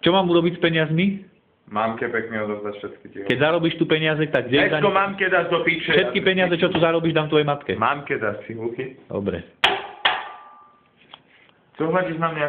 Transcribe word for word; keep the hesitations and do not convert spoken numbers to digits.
Čo mám urobiť s peniazmi? Mamke pekne odovzdať všetky tie. Keď zarobíš tu peniaze, tak kde Esko, mamke dáš do piče. všetky peniaze, čo tu zarobíš, dám tvojej matke. Mamke dáš si, uchy. Dobre. Čo hľadíš na mňa?